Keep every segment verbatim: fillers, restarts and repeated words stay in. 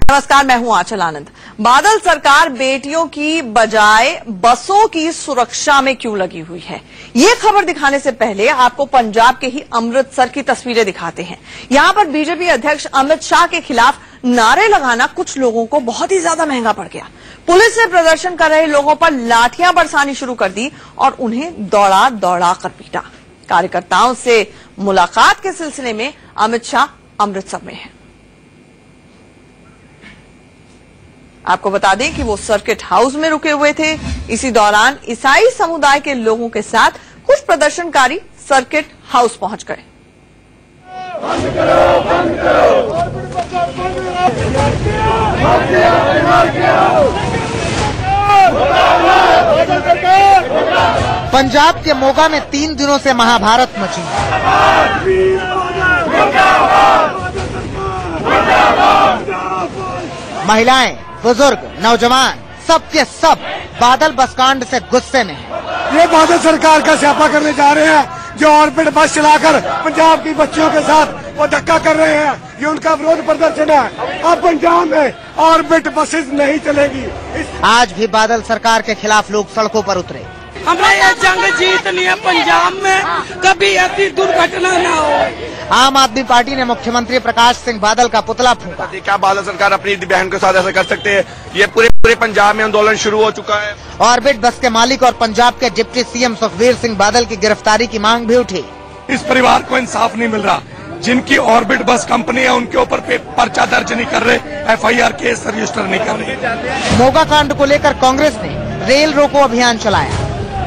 नमस्कार, मैं हूं आंचल आनंद। बादल सरकार बेटियों की बजाय बसों की सुरक्षा में क्यों लगी हुई है, ये खबर दिखाने से पहले आपको पंजाब के ही अमृतसर की तस्वीरें दिखाते हैं। यहां पर बीजेपी अध्यक्ष अमित शाह के खिलाफ नारे लगाना कुछ लोगों को बहुत ही ज्यादा महंगा पड़ गया। पुलिस ने प्रदर्शन कर रहे लोगों पर लाठियां बरसानी शुरू कर दी और उन्हें दौड़ा दौड़ा कर पीटा। कार्यकर्ताओं से मुलाकात के सिलसिले में अमित शाह अमृतसर में हैं। आपको बता दें कि वो सर्किट हाउस में रुके हुए थे। इसी दौरान ईसाई समुदाय के लोगों के साथ कुछ प्रदर्शनकारी सर्किट हाउस पहुंच गए। पंजाब के मोगा में तीन दिनों से महाभारत मची। महिलाएं, बुजुर्ग, नौजवान, सब के सब बादल बस कांड से गुस्से में हैं। ये बादल सरकार का स्यापा करने जा रहे हैं, जो ऑर्बिट बस चलाकर पंजाब की बच्चियों के साथ वो धक्का कर रहे हैं। ये उनका विरोध प्रदर्शन है। अब पंजाब में ऑर्बिट बसेस नहीं चलेगी। आज भी बादल सरकार के खिलाफ लोग सड़कों पर उतरे। हमें ये जंग जीतनी है, पंजाब में कभी ऐसी दुर्घटना न हो। आम आदमी पार्टी ने मुख्यमंत्री प्रकाश सिंह बादल का पुतला फूंका। क्या बादल सरकार अपनी बहन के साथ ऐसा कर सकते हैं? ये पूरे पूरे पंजाब में आंदोलन शुरू हो चुका है। ऑर्बिट बस के मालिक और पंजाब के डिप्टी सीएम सुखबीर सिंह बादल की गिरफ्तारी की मांग भी उठी। इस परिवार को इंसाफ नहीं मिल रहा। जिनकी ऑर्बिट बस कंपनी है उनके ऊपर पर्चा दर्ज नहीं कर रहे, F I R case register नहीं कर रहे। मोगा कांड को लेकर कांग्रेस ने रेल रोको अभियान चलाया।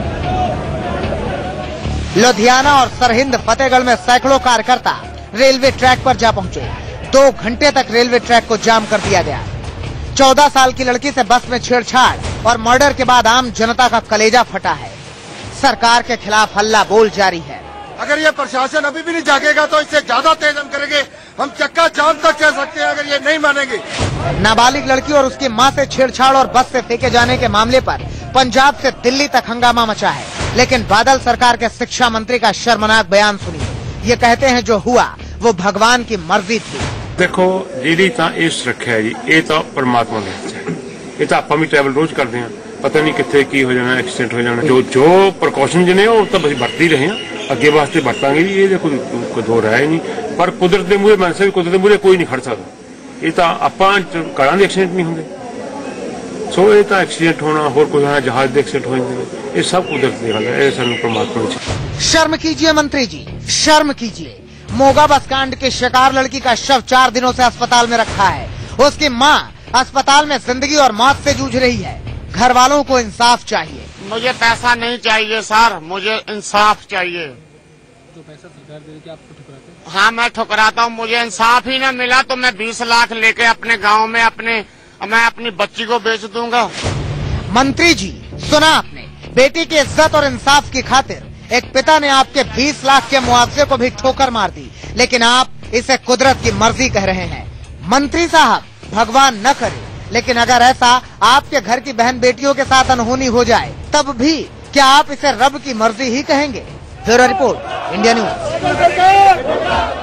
लुधियाना और सरहिंद फतेहगढ़ में सैकड़ों कार्यकर्ता रेलवे ट्रैक पर जा पहुंचे। दो घंटे तक रेलवे ट्रैक को जाम कर दिया गया। चौदह साल की लड़की से बस में छेड़छाड़ और मर्डर के बाद आम जनता का कलेजा फटा है। सरकार के खिलाफ हल्ला बोल जारी है। अगर ये प्रशासन अभी भी नहीं जागेगा तो इससे ज्यादा तेज हम करेंगे। हम चक्का जाम तक कह सकते हैं अगर ये नहीं मानेंगे। नाबालिग लड़की और उसकी मां से छेड़छाड़ और बस से फेंके जाने के मामले पर पंजाब से दिल्ली तक हंगामा मचा है। लेकिन बादल सरकार के शिक्षा मंत्री का शर्मनाक बयान सुनिए। ये कहते हैं जो हुआ वो भगवान की मर्जी थी। देखो जी ਤਾਂ ਇਹ ਸੁਰੱਖਿਆ ਜੀ ਇਹ ਤਾਂ ਪਰਮਾਤਮਾ ਦੇ ਹੱਥ 'ਚ ਹੈ। ਇਹ ਤਾਂ ਆਪਾਂ ਵੀ ਟਰੈਵਲ ਰੋਜ਼ ਕਰਦੇ ਹਾਂ, ਪਤਾ ਨਹੀਂ ਕਿੱਥੇ ਕੀ ਹੋ ਜਾਣਾ, ਐਕਸੀਡੈਂਟ ਹੋ ਜਾਣਾ। ਜੋ ਜੋ ਪ੍ਰੀਕਾਸ਼ਨ ਜਿਹਨੇ ਉਹ ਤਾਂ ਅਸੀਂ ਵਰਤ ਹੀ ਰਹੇ ਹਾਂ, ਅੱਗੇ ਵਾਸਤੇ ਵਰਤਾਂਗੇ ਜੀ। ਇਹ ਕੋਈ ਕੋਈ ਦੋ ਰਾਏ ਨਹੀਂ, ਪਰ ਕੁਦਰਤ ਦੇ ਮੂਹਰੇ ਮਨਸੇ ਵੀ ਕੁਦਰਤ ਦੇ ਮੂਹਰੇ ਕੋਈ ਨਹੀਂ ਖੜ ਸਕਦਾ। ਇਹ ਤਾਂ ਆਪਾਂ ਕਰਾਂ ਦੇ ਐਕਸੀਡੈਂਟ ਨਹੀਂ ਹੁੰਦੇ। ਸੋ ਇਹ ਤਾਂ ਐਕਸੀਡੈਂਟ ਹੋਣਾ, ਹੋਰ ਕੋਈ ਹੋਣਾ, जहाज ਦੇ ਐਕਸੀਡੈਂਟ ਹੋ ਜਾਂਦੇ ਨੇ, ਇਹ ਸਭ ਕੁਦਰਤ ਦੀ ਗੱਲ है। ਇਹ ਸਾਨੂੰ परमात्मा ने। शर्म कीजिए मंत्री जी, शर्म कीजिए। मोगा बस कांड की शिकार लड़की का शव चार दिनों से अस्पताल में रखा है। उसकी मां अस्पताल में जिंदगी और मौत से जूझ रही है। घर वालों को इंसाफ चाहिए। मुझे पैसा नहीं चाहिए सर, मुझे इंसाफ चाहिए। जो पैसा सरकार दे रही है आपको ठुकराते हैं? हाँ मैं ठुकराता हूँ। मुझे इंसाफ ही न मिला तो मैं बीस लाख लेके अपने गाँव में अपने मैं अपनी बच्ची को बेच दूंगा। मंत्री जी सुना आपने, बेटी की इज्जत और इंसाफ की खातिर एक पिता ने आपके बीस लाख के मुआवजे को भी ठोकर मार दी, लेकिन आप इसे कुदरत की मर्जी कह रहे हैं। मंत्री साहब, भगवान न करे, लेकिन अगर ऐसा आपके घर की बहन बेटियों के साथ अनहोनी हो जाए तब भी क्या आप इसे रब की मर्जी ही कहेंगे? Bureau report, India news.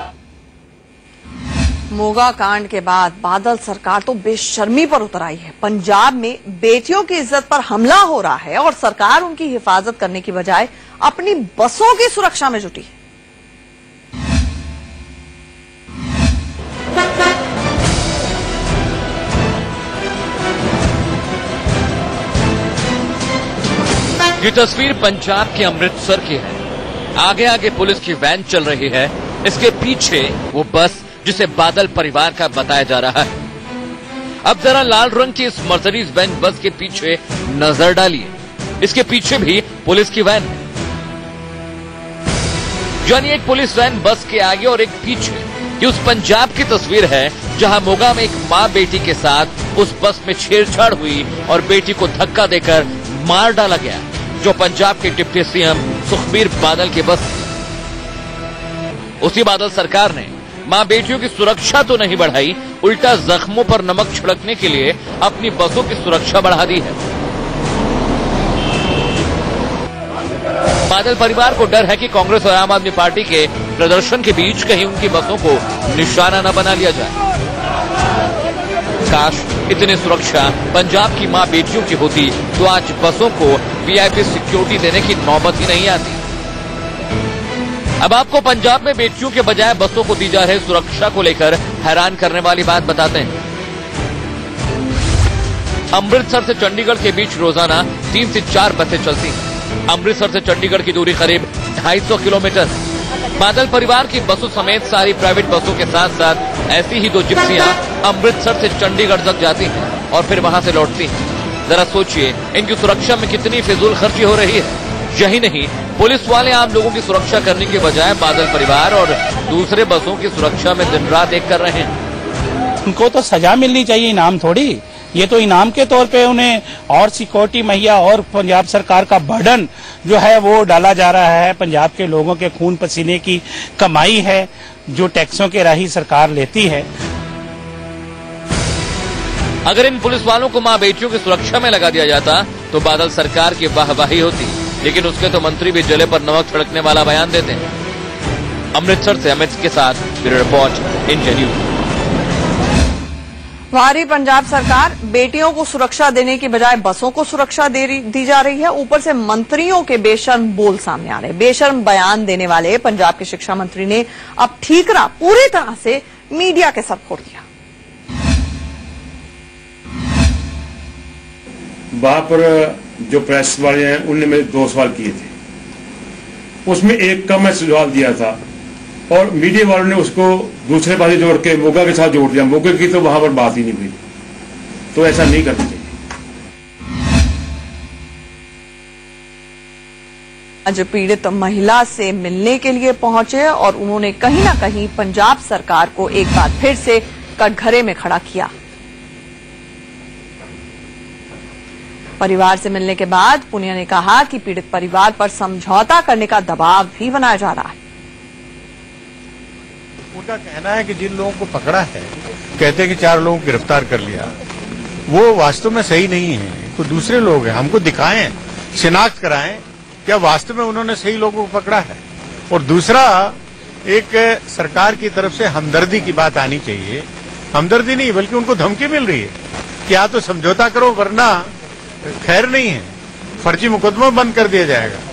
Moga कांड के बाद बादल सरकार तो बेशर्मी पर उतर आई है। पंजाब में बेटियों की इज्जत पर हमला हो रहा है और सरकार उनकी हिफाजत करने की बजाय अपनी बसों की सुरक्षा में जुटी। ये तस्वीर पंजाब के अमृतसर की है। आगे आगे पुलिस की वैन चल रही है, इसके पीछे वो बस जिसे बादल परिवार का बताया जा रहा है। अब जरा लाल रंग की इस मर्सिडीज बेंज बस के पीछे नजर डालिए। इसके पीछे भी पुलिस की वैन है, यानी एक पुलिस वैन बस के आगे और एक पीछे। ये उस पंजाब की तस्वीर है जहां मोगा में एक मां बेटी के साथ उस बस में छेड़छाड़ हुई और बेटी को धक्का देकर मार डाला गया, जो पंजाब के डिप्टी सीएम सुखबीर बादल की बस। उसी बादल सरकार ने मां बेटियों की सुरक्षा तो नहीं बढ़ाई, उल्टा जख्मों पर नमक छिड़कने के लिए अपनी बसों की सुरक्षा बढ़ा दी है। बादल परिवार को डर है कि कांग्रेस और आम आदमी पार्टी के प्रदर्शन के बीच कहीं उनकी बसों को निशाना न बना लिया जाए। काश इतनी सुरक्षा पंजाब की मां बेटियों की होती तो आज बसों को वीआईपी सिक्योरिटी देने की नौबत ही नहीं आती। अब आपको पंजाब में बेटियों के बजाय बसों को दी जा रही सुरक्षा को लेकर हैरान करने वाली बात बताते हैं। अमृतसर से चंडीगढ़ के बीच रोजाना तीन से चार बसें चलती हैं। अमृतसर से चंडीगढ़ की दूरी करीब ढाई सौ किलोमीटर। बादल परिवार की बसों समेत सारी प्राइवेट बसों के साथ साथ ऐसी ही दो जिप्सियां अमृतसर से चंडीगढ़ तक जाती हैं और फिर वहां से लौटती हैं। जरा सोचिए इनकी सुरक्षा में कितनी फिजूल खर्ची हो रही है। यही नहीं, पुलिस वाले आम लोगों की सुरक्षा करने के बजाय बादल परिवार और दूसरे बसों की सुरक्षा में दिन रात एक कर रहे हैं। उनको तो सजा मिलनी चाहिए, इनाम थोड़ी। ये तो इनाम के तौर पे उन्हें और सिक्योरिटी मुहैया और पंजाब सरकार का बर्डन जो है वो डाला जा रहा है। पंजाब के लोगों के खून पसीने की कमाई है जो टैक्सों के राही सरकार लेती है। अगर इन पुलिस वालों को मां बेटियों की सुरक्षा में लगा दिया जाता तो बादल सरकार की वाहवाही होती, लेकिन उसके तो मंत्री भी जले पर नमक छिड़कने वाला बयान देते हैं। अमृतसर से अमित के साथ ब्यूरो रिपोर्ट, इंडिया न्यूज। हमारी पंजाब सरकार बेटियों को सुरक्षा देने की बजाय बसों को सुरक्षा दे दी जा रही है। ऊपर से मंत्रियों के बेशर्म बोल सामने आ रहे। बेशर्म बयान देने वाले पंजाब के शिक्षा मंत्री ने अब ठीकरा पूरी तरह से मीडिया के सर फोड़ दिया। वहां पर जो प्रेस वाले हैं उनने मेरे दो सवाल किए थे, उसमें एक का मैं सुझाव दिया था और मीडिया वालों ने उसको दूसरे बातें जोड़ के मोगा के साथ जोड़ दिया। मोगे की तो वहां पर बात ही नहीं हुई, तो ऐसा नहीं करना चाहिए। आज पीड़ित महिला से मिलने के लिए पहुंचे और उन्होंने कहीं ना कहीं पंजाब सरकार को एक बार फिर से कटघरे में खड़ा किया। परिवार से मिलने के बाद पुनिया ने कहा कि पीड़ित परिवार पर समझौता करने का दबाव भी बनाया जा रहा है। उनका कहना है कि जिन लोगों को पकड़ा है, कहते हैं कि चार लोगों को गिरफ्तार कर लिया, वो वास्तव में सही नहीं है। तो दूसरे लोग हैं, हमको दिखाएं, शिनाख्त कराएं क्या वास्तव में उन्होंने सही लोगों को पकड़ा है। और दूसरा, एक सरकार की तरफ से हमदर्दी की बात आनी चाहिए। हमदर्दी नहीं बल्कि उनको धमकी मिल रही है कि या तो समझौता करो वरना खैर नहीं है, फर्जी मुकदमा बंद कर दिया जाएगा।